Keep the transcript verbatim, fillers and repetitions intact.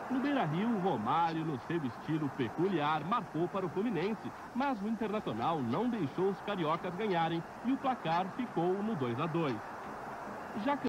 No Beira-Rio, Romário, no seu estilo peculiar, marcou para o Fluminense, mas o Internacional não deixou os cariocas ganharem e o placar ficou no dois a dois. Já